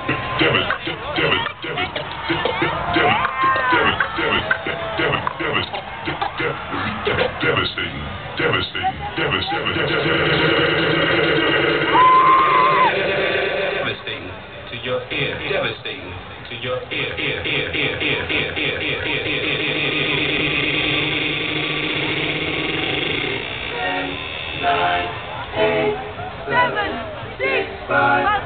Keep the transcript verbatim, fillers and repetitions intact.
Devastating, devastating, devastating, devastating to your ear, devastating to your ear, ear, ear, ear, ear, ear, ear, ear, ear, ear, Nine, eight, seven, six, five.